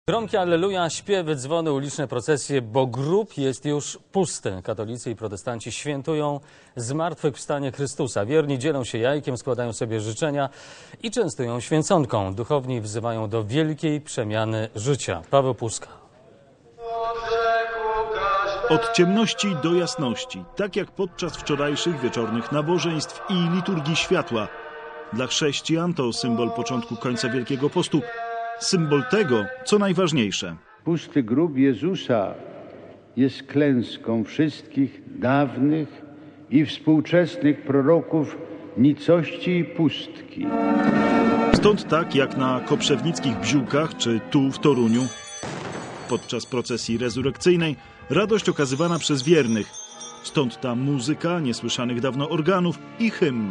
Gromkie alleluja, śpiewy, dzwony, uliczne procesje, bo grób jest już pusty. Katolicy i protestanci świętują zmartwychwstanie Chrystusa. Wierni dzielą się jajkiem, składają sobie życzenia i częstują święconką. Duchowni wzywają do wielkiej przemiany życia. Paweł Puska. Od ciemności do jasności, tak jak podczas wczorajszych wieczornych nabożeństw i liturgii światła. Dla chrześcijan to symbol początku końca Wielkiego Postu, symbol tego, co najważniejsze. Pusty grób Jezusa jest klęską wszystkich dawnych i współczesnych proroków nicości i pustki. Stąd tak jak na koprzewnickich Bziółkach czy tu w Toruniu, podczas procesji rezurekcyjnej, radość okazywana przez wiernych. Stąd ta muzyka niesłyszanych dawno organów i hymn.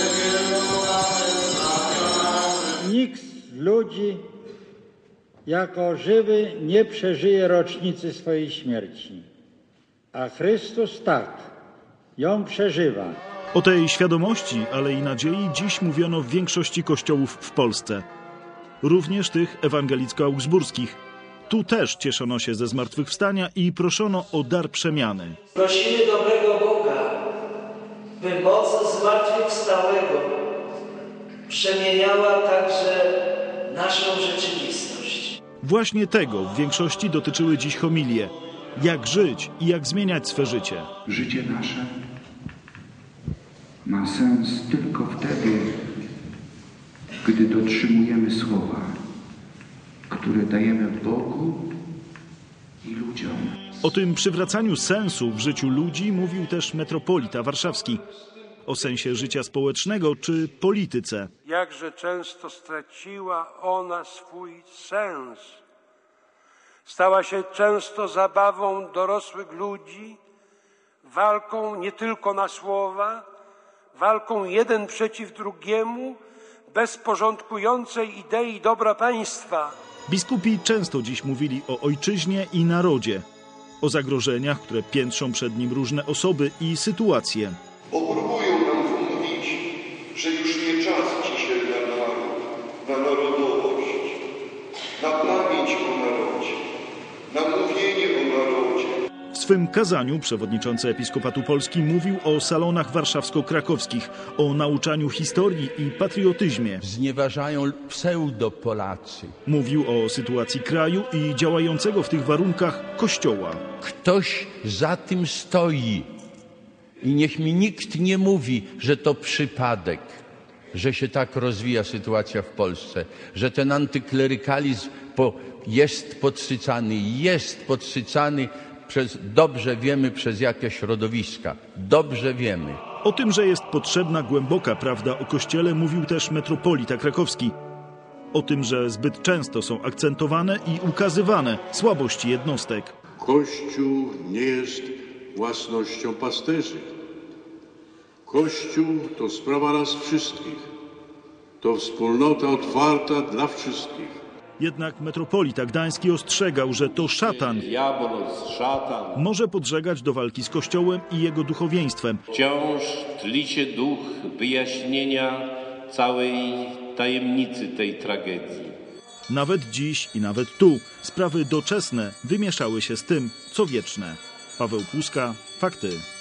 Nikt z ludzi jako żywy nie przeżyje rocznicy swojej śmierci, a Chrystus tak, ją przeżywa. O tej świadomości, ale i nadziei dziś mówiono w większości kościołów w Polsce. Również tych ewangelicko-augsburskich. Tu też cieszono się ze zmartwychwstania i proszono o dar przemiany. Prosimy dobrego Boga, by moc zmartwychwstałego przemieniała także naszą rzeczywistość. Właśnie tego w większości dotyczyły dziś homilie. Jak żyć i jak zmieniać swe życie. Życie nasze ma sens tylko wtedy, gdy dotrzymujemy słowa, które dajemy Bogu i ludziom. O tym przywracaniu sensu w życiu ludzi mówił też metropolita warszawski. O sensie życia społecznego czy polityce. Jakże często straciła ona swój sens. Stała się często zabawą dorosłych ludzi, walką nie tylko na słowa, walką jeden przeciw drugiemu, bez porządkującej idei dobra państwa. Biskupi często dziś mówili o ojczyźnie i narodzie, o zagrożeniach, które piętrzą przed nim różne osoby i sytuacje. Próbują nam wmówić, że już nie czas dzisiaj na naród, na narodowość, na pamięć o narodzie, na mówienie o narodzie. W swym kazaniu przewodniczący Episkopatu Polski mówił o salonach warszawsko-krakowskich, o nauczaniu historii i patriotyzmie. Znieważają pseudo-Polacy. Mówił o sytuacji kraju i działającego w tych warunkach Kościoła. Ktoś za tym stoi. I niech mi nikt nie mówi, że to przypadek, że się tak rozwija sytuacja w Polsce, że ten antyklerykalizm jest podsycany dobrze wiemy przez jakie środowiska. Dobrze wiemy. O tym, że jest potrzebna głęboka prawda o Kościele, mówił też metropolita krakowski. O tym, że zbyt często są akcentowane i ukazywane słabości jednostek. Kościół nie jest własnością pasterzy. Kościół to sprawa nas wszystkich. To wspólnota otwarta dla wszystkich. Jednak metropolita gdański ostrzegał, że to szatan może podżegać do walki z Kościołem i jego duchowieństwem. Wciąż tli się duch wyjaśnienia całej tajemnicy tej tragedii. Nawet dziś i nawet tu sprawy doczesne wymieszały się z tym, co wieczne. Paweł Puska, Fakty.